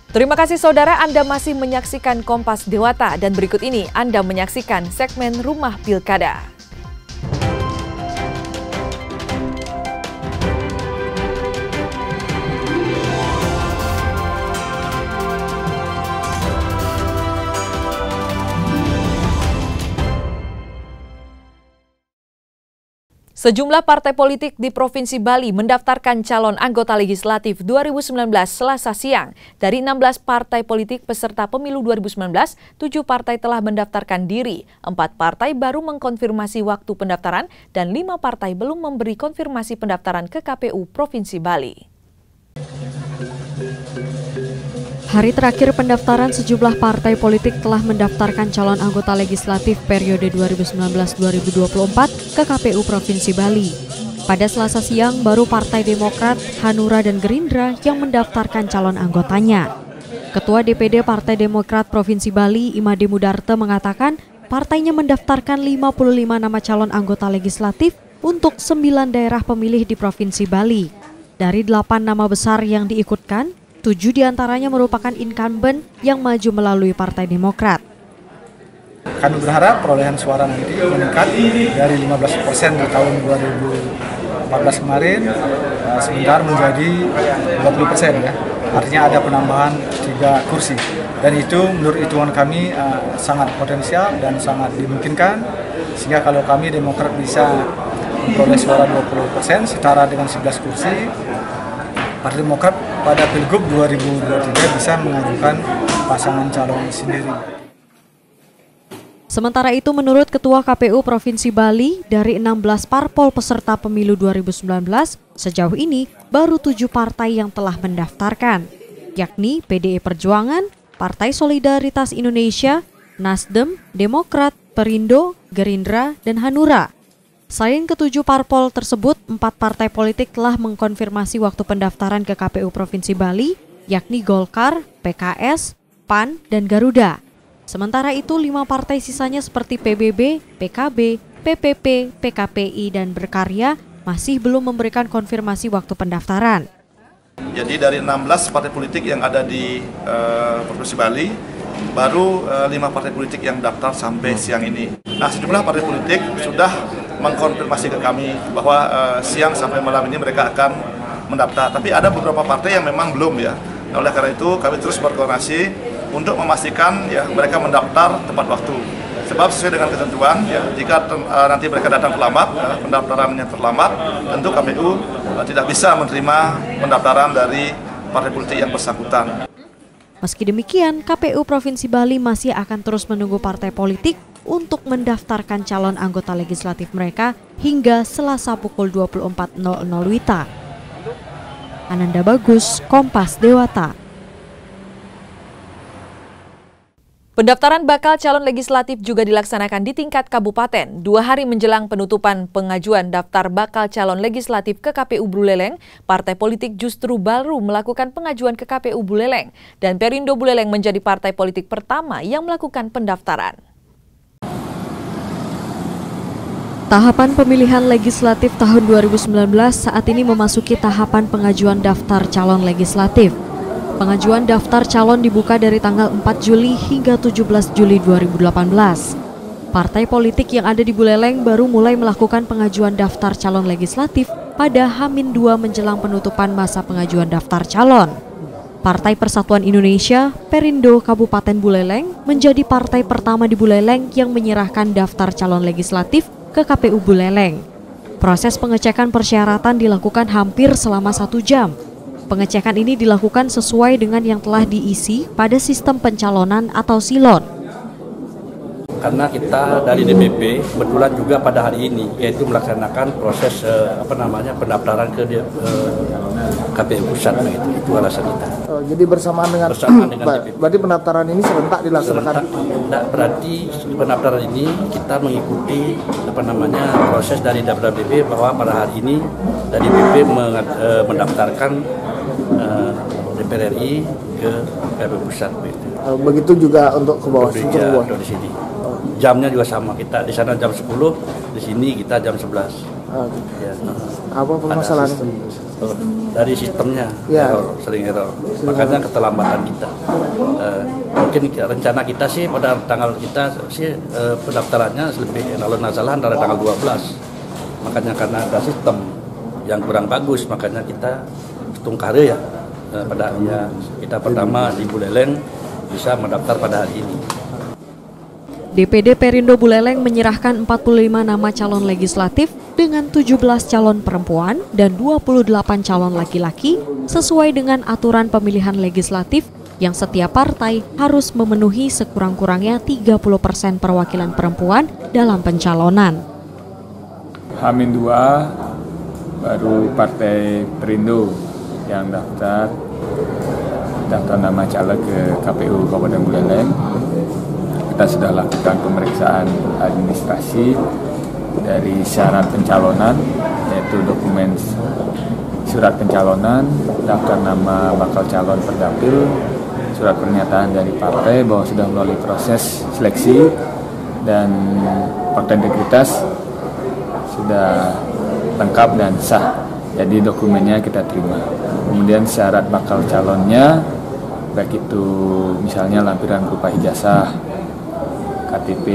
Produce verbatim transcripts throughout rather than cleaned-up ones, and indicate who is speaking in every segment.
Speaker 1: Terima kasih saudara, Anda masih menyaksikan Kompas Dewata dan berikut ini Anda menyaksikan segmen Rumah Pilkada. Sejumlah partai politik di Provinsi Bali mendaftarkan calon anggota legislatif dua ribu sembilan belas Selasa siang. Dari enam belas partai politik peserta pemilu dua ribu sembilan belas, tujuh partai telah mendaftarkan diri, empat partai baru mengkonfirmasi waktu pendaftaran, dan lima partai belum memberi konfirmasi pendaftaran ke K P U Provinsi Bali. Hari terakhir pendaftaran, sejumlah partai politik telah mendaftarkan calon anggota legislatif periode dua ribu sembilan belas dua ribu dua puluh empat ke K P U Provinsi Bali. Pada Selasa siang, baru Partai Demokrat, Hanura, dan Gerindra yang mendaftarkan calon anggotanya. Ketua D P D Partai Demokrat Provinsi Bali, Imade Mudarte, mengatakan partainya mendaftarkan lima puluh lima nama calon anggota legislatif untuk sembilan daerah pemilih di Provinsi Bali. Dari delapan nama besar yang diikutkan, tujuh diantaranya merupakan incumbent yang maju melalui Partai Demokrat.
Speaker 2: Kami berharap perolehan suara nanti meningkat dari lima belas persen di tahun dua ribu empat belas kemarin, sebentar menjadi dua puluh persen ya. Artinya ada penambahan tiga kursi. Dan itu menurut hitungan kami uh, sangat potensial dan sangat dimungkinkan. Sehingga kalau kami Demokrat bisa memperoleh suara dua puluh persen setara dengan sebelas kursi, Partai Demokrat pada Pilgub dua ribu dua puluh tiga bisa mengajukan pasangan calon sendiri.
Speaker 1: Sementara itu, menurut Ketua K P U Provinsi Bali, dari enam belas parpol peserta pemilu dua ribu sembilan belas, sejauh ini baru tujuh partai yang telah mendaftarkan, yakni P D I Perjuangan, Partai Solidaritas Indonesia, Nasdem, Demokrat, Perindo, Gerindra, dan Hanura. Selain ketujuh parpol tersebut, empat partai politik telah mengkonfirmasi waktu pendaftaran ke K P U Provinsi Bali, yakni Golkar, P K S, P A N, dan Garuda. Sementara itu, lima partai sisanya seperti P B B, P K B, P P P, P K P I, dan Berkarya masih belum memberikan konfirmasi waktu pendaftaran.
Speaker 3: Jadi dari enam belas partai politik yang ada di uh, Provinsi Bali, baru uh, lima partai politik yang daftar sampai siang ini. Nah, sejumlah partai politik sudah mengkonfirmasi ke kami bahwa uh, siang sampai malam ini mereka akan mendaftar. Tapi ada beberapa partai yang memang belum ya. Nah, oleh karena itu kami terus berkoordinasi untuk memastikan ya mereka mendaftar tepat waktu. Sebab sesuai dengan ketentuan ya, jika uh, nanti mereka datang terlambat, uh, pendaftarannya terlambat, tentu K P U uh, tidak bisa menerima pendaftaran dari partai politik yang bersangkutan.
Speaker 1: Meski demikian, K P U Provinsi Bali masih akan terus menunggu partai politik untuk mendaftarkan calon anggota legislatif mereka hingga Selasa pukul dua puluh empat nol nol W I T A. Ananda Bagus, Kompas Dewata. Pendaftaran bakal calon legislatif juga dilaksanakan di tingkat kabupaten. Dua hari menjelang penutupan pengajuan daftar bakal calon legislatif ke K P U Buleleng, partai politik justru baru melakukan pengajuan ke K P U Buleleng, dan Perindo Buleleng menjadi partai politik pertama yang melakukan pendaftaran. Tahapan pemilihan legislatif tahun dua ribu sembilan belas saat ini memasuki tahapan pengajuan daftar calon legislatif. Pengajuan daftar calon dibuka dari tanggal empat Juli hingga tujuh belas Juli dua ribu delapan belas. Partai politik yang ada di Buleleng baru mulai melakukan pengajuan daftar calon legislatif pada H minus dua menjelang penutupan masa pengajuan daftar calon. Partai Persatuan Indonesia, Perindo Kabupaten Buleleng, menjadi partai pertama di Buleleng yang menyerahkan daftar calon legislatif ke K P U Buleleng. Proses pengecekan persyaratan dilakukan hampir selama satu jam. Pengecekan ini dilakukan sesuai dengan yang telah diisi pada sistem pencalonan atau silon.
Speaker 4: Karena kita dari D P P kebetulan juga pada hari ini yaitu melaksanakan proses eh, apa namanya pendaftaran ke eh, K P U pusat begitu. Itu alasan kita.
Speaker 2: Oh, jadi bersamaan dengan,
Speaker 4: bersamaan dengan D P P.
Speaker 2: Berarti pendaftaran ini serentak dilaksanakan.
Speaker 4: Serentak, berarti pendaftaran ini kita mengikuti apa namanya proses dari D P P bahwa pada hari ini dari D P P mendaftarkan uh, D P R R I ke K P U pusat begitu.
Speaker 2: Begitu juga untuk ke bawah situ
Speaker 4: ya, di sini. Jamnya juga sama, kita di sana jam sepuluh, di sini kita jam sebelas.
Speaker 5: Oh,
Speaker 4: Ya,
Speaker 5: apa permasalahan?
Speaker 4: sistem, dari sistemnya
Speaker 5: Ya.
Speaker 4: error, sering error. Makanya keterlambatan kita. Uh, mungkin rencana kita sih pada tanggal kita sih uh, pendaftarannya lebih kalau nggak salah antara tanggal dua belas. Makanya karena ada sistem yang kurang bagus, makanya kita tungkare ya uh, pada ya kita pertama di Buleleng bisa mendaftar pada hari ini.
Speaker 1: D P D Perindo Buleleng menyerahkan empat puluh lima nama calon legislatif dengan tujuh belas calon perempuan dan dua puluh delapan calon laki-laki sesuai dengan aturan pemilihan legislatif yang setiap partai harus memenuhi sekurang-kurangnya tiga puluh persen perwakilan perempuan dalam pencalonan.
Speaker 6: Hamin dua baru Partai Perindo yang daftar daftar nama caleg ke K P U Kabupaten Buleleng. Kita sudah lakukan pemeriksaan administrasi dari syarat pencalonan, yaitu dokumen surat pencalonan, daftar nama bakal calon perdapil, surat pernyataan dari partai bahwa sudah melalui proses seleksi, dan fakta integritas sudah lengkap dan sah. Jadi dokumennya kita terima. Kemudian syarat bakal calonnya, baik itu misalnya lampiran berupa ijazah, K T P,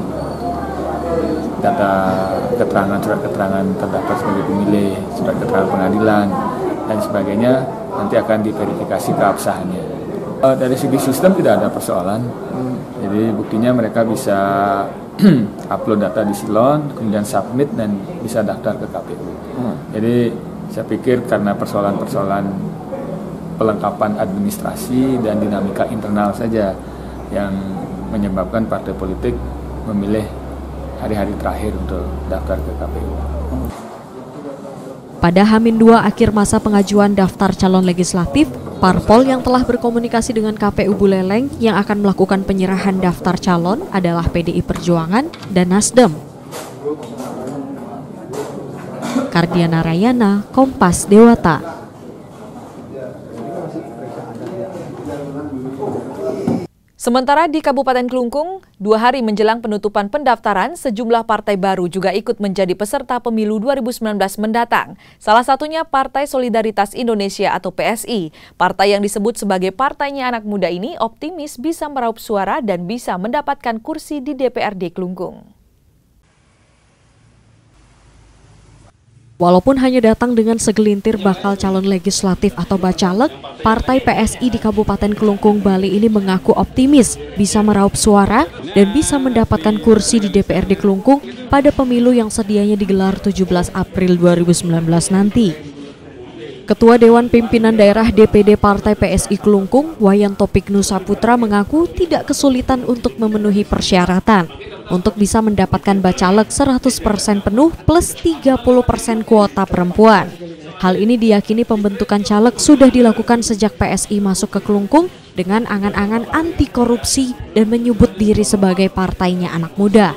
Speaker 6: data keterangan, surat keterangan terdaftar sebagai pemilih, surat keterangan pengadilan, dan sebagainya nanti akan diverifikasi keabsahannya. Uh, dari segi sistem tidak ada persoalan, jadi buktinya mereka bisa upload data di Silon, kemudian submit dan bisa daftar ke K P U. Jadi saya pikir karena persoalan-persoalan pelengkapan administrasi dan dinamika internal saja yang menyebabkan partai politik memilih hari-hari terakhir untuk daftar ke K P U.
Speaker 1: Pada Hamin dua akhir masa pengajuan daftar calon legislatif, parpol yang telah berkomunikasi dengan K P U Buleleng yang akan melakukan penyerahan daftar calon adalah P D I Perjuangan dan Nasdem. Kardiana Rayana, Kompas Dewata.
Speaker 7: Sementara di Kabupaten Klungkung, dua hari menjelang penutupan pendaftaran, sejumlah partai baru juga ikut menjadi peserta pemilu dua ribu sembilan belas mendatang. Salah satunya Partai Solidaritas Indonesia atau P S I. Partai yang disebut sebagai partainya anak muda ini optimis bisa meraup suara dan bisa mendapatkan kursi di D P R D Klungkung.
Speaker 1: Walaupun hanya datang dengan segelintir bakal calon legislatif atau bacalek, Partai P S I di Kabupaten Klungkung, Bali ini mengaku optimis bisa meraup suara dan bisa mendapatkan kursi di D P R D Klungkung pada pemilu yang sedianya digelar tujuh belas April dua ribu sembilan belas nanti. Ketua Dewan Pimpinan Daerah D P D Partai P S I Klungkung, Wayan Topik Nusaputra mengaku tidak kesulitan untuk memenuhi persyaratan untuk bisa mendapatkan bacalek seratus persen penuh plus tiga puluh persen kuota perempuan. Hal ini diyakini pembentukan caleg sudah dilakukan sejak P S I masuk ke Klungkung dengan angan-angan anti korupsi dan menyebut diri sebagai partainya anak muda.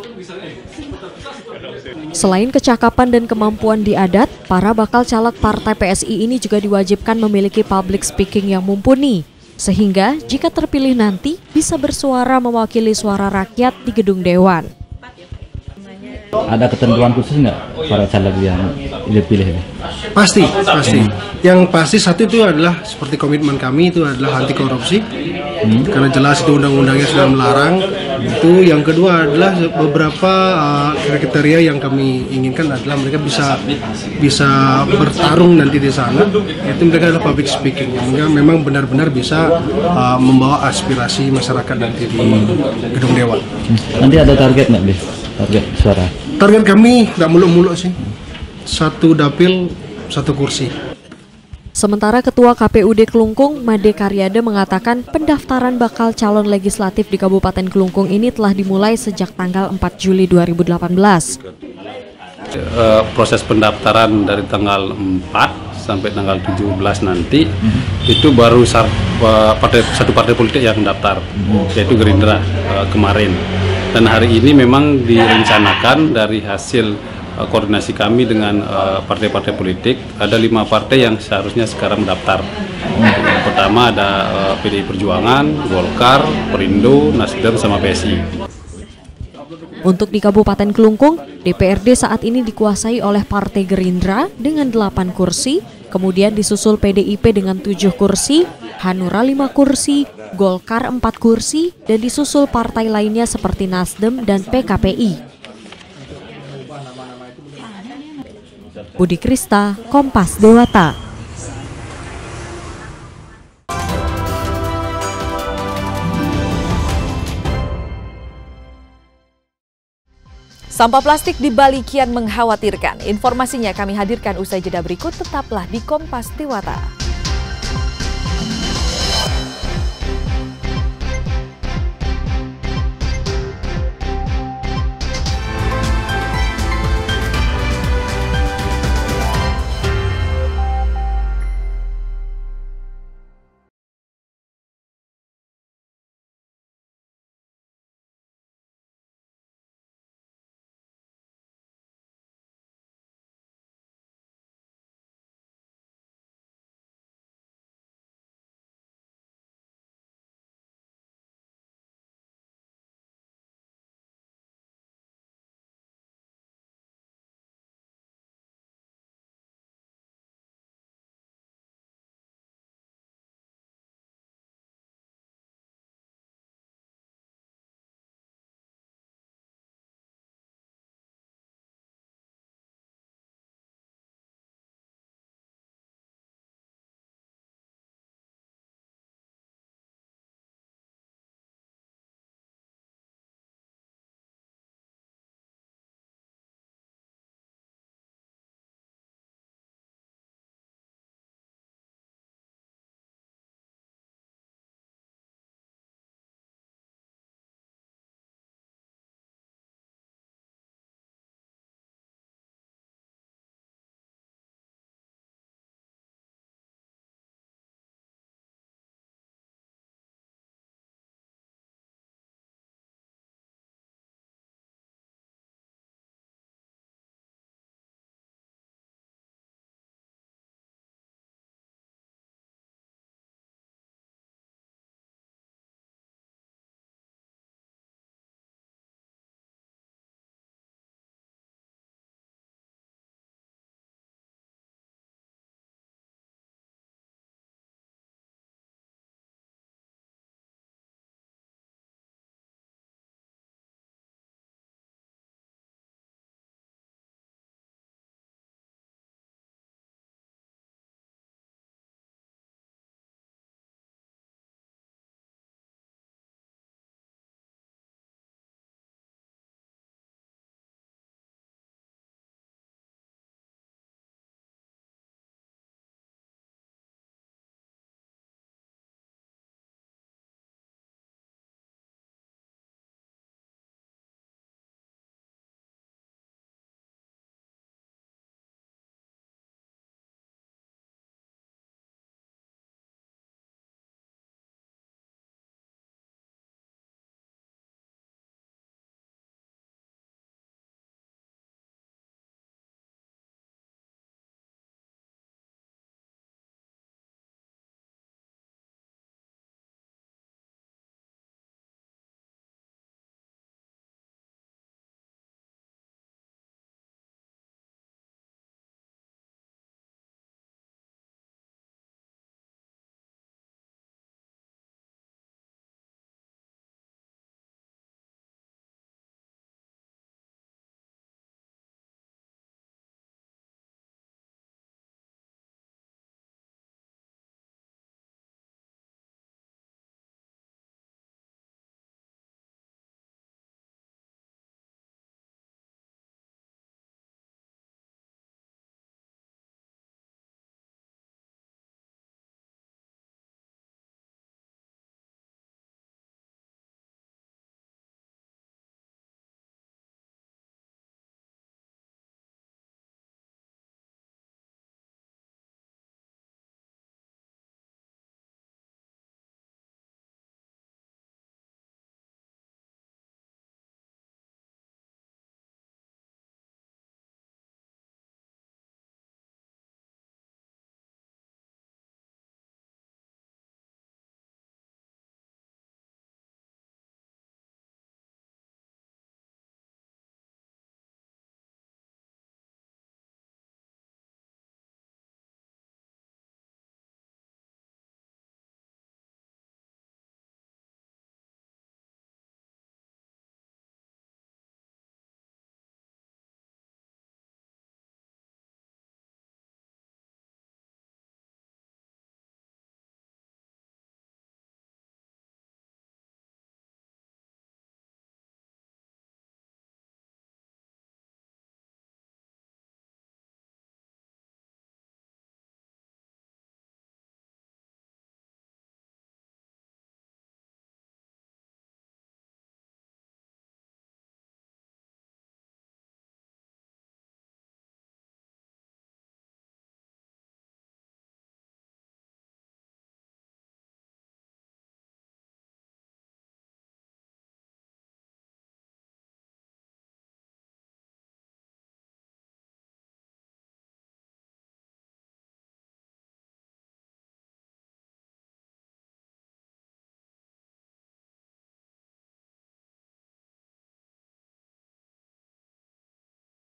Speaker 1: Selain kecakapan dan kemampuan di adat, para bakal caleg Partai P S I ini juga diwajibkan memiliki public speaking yang mumpuni, sehingga jika terpilih nanti bisa bersuara mewakili suara rakyat di gedung dewan.
Speaker 8: Ada ketentuan khusus nggak para caleg yang dipilih ini?
Speaker 9: Pasti, pasti. Yang pasti satu itu adalah seperti komitmen kami itu adalah anti korupsi, hmm. karena jelas itu undang-undangnya sudah melarang. Itu yang kedua adalah beberapa uh, kriteria yang kami inginkan adalah mereka bisa bisa bertarung nanti di sana. Itu mereka adalah public speaking, yang memang benar-benar bisa uh, membawa aspirasi masyarakat nanti di gedung dewan.
Speaker 8: Nanti ada target nggak, Beh? Target suara?
Speaker 9: Target kami nggak muluk-muluk sih, satu dapil satu kursi.
Speaker 1: Sementara Ketua K P U D Klungkung, Made Karyade mengatakan pendaftaran bakal calon legislatif di Kabupaten Klungkung ini telah dimulai sejak tanggal empat Juli dua ribu delapan belas.
Speaker 10: Uh, proses pendaftaran dari tanggal empat sampai tanggal tujuh belas nanti mm-hmm. itu baru sar, uh, partai, satu partai politik yang daftar, mm-hmm. yaitu Gerindra uh, kemarin. Dan hari ini memang direncanakan dari hasil uh, koordinasi kami dengan partai-partai uh, politik, ada lima partai yang seharusnya sekarang mendaftar. Yang pertama ada uh, P D I Perjuangan, Golkar, Perindo, Nasdem, sama P S I.
Speaker 1: Untuk di Kabupaten Kelungkung, D P R D saat ini dikuasai oleh Partai Gerindra dengan delapan kursi, kemudian disusul P D I P dengan tujuh kursi, Hanura lima kursi, Golkar empat kursi, dan disusul partai lainnya seperti Nasdem dan P K P I. Budi Krista, Kompas Dewata.
Speaker 7: Sampah plastik di Bali kian mengkhawatirkan. Informasinya kami hadirkan usai jeda berikut, tetaplah di Kompas Dewata.